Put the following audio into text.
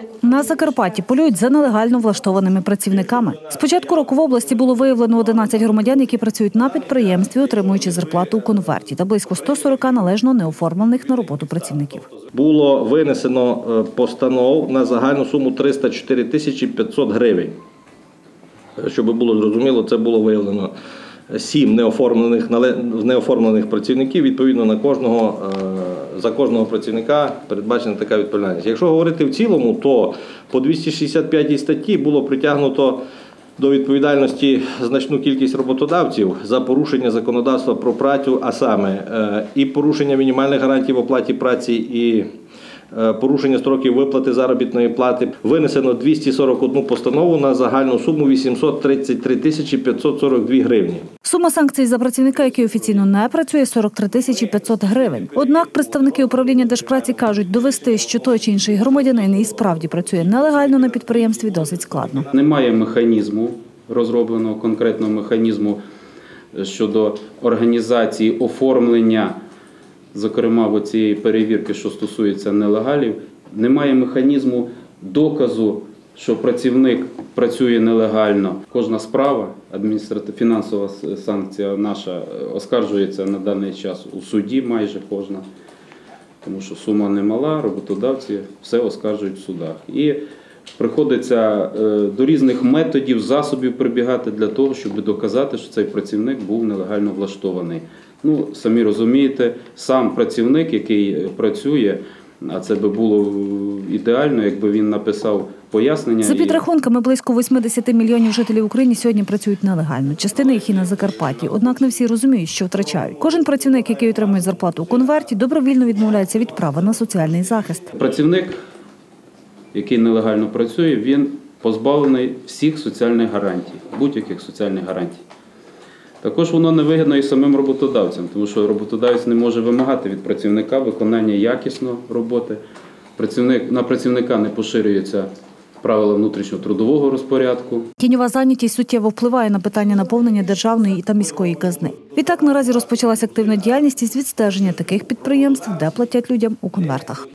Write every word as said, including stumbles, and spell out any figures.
На Закарпатті полюють за нелегально влаштованими працівниками. З початку року в області було виявлено одинадцять громадян, які працюють на підприємстві, отримуючи зарплату у конверті, та близько ста сорока належно неоформлених на роботу працівників. Було винесено постанов на загальну суму триста чотири тисячі п'ятсот гривень. Щоб було зрозуміло, це було виявлено сім неоформлених, неоформлених працівників. Відповідно, на кожного, за кожного працівника передбачена така відповідальність. Якщо говорити в цілому, то по двістій шістдесят п'ятій статті було притягнуто до відповідальності значну кількість роботодавців за порушення законодавства про працю, а саме і порушення мінімальних гарантій в оплаті праці, і порушення строків виплати заробітної плати. Винесено двісті сорок одну постанову на загальну суму вісімсот тридцять три тисячі п'ятсот сорок дві гривні. Сума санкцій за працівника, який офіційно не працює – сорок три тисячі п'ятсот гривень. Однак представники управління Держпраці кажуть, довести, що той чи інший громадянин і справді працює нелегально на підприємстві, досить складно. Немає механізму, розробленого конкретного механізму щодо організації оформлення, зокрема, цієї перевірки, що стосується нелегалів. Немає механізму доказу, що працівник працює нелегально. Кожна справа, адміністративна фінансова санкція наша, оскаржується на даний час у суді, майже кожна, тому що сума немала, роботодавці все оскаржують в судах. І приходиться до різних методів, засобів прибігати для того, щоб доказати, що цей працівник був нелегально влаштований. Ну, самі розумієте, сам працівник, який працює, а це би було ідеально, якби він написав пояснення. За підрахунками, близько вісімдесят мільйонів жителів України сьогодні працюють нелегально. Частина їх і на Закарпатті. Однак не всі розуміють, що втрачають. Кожен працівник, який отримує зарплату у конверті, добровільно відмовляється від права на соціальний захист. Працівник, який нелегально працює, він позбавлений всіх соціальних гарантій, будь-яких соціальних гарантій. Також воно невигідно і самим роботодавцям, тому що роботодавець не може вимагати від працівника виконання якісної роботи. Працівник, на працівника не поширюються правила внутрішнього трудового розпорядку. Тіньова зайнятість суттєво впливає на питання наповнення державної та міської казни. Відтак наразі розпочалась активна діяльність із відстеження таких підприємств, де платять людям у конвертах.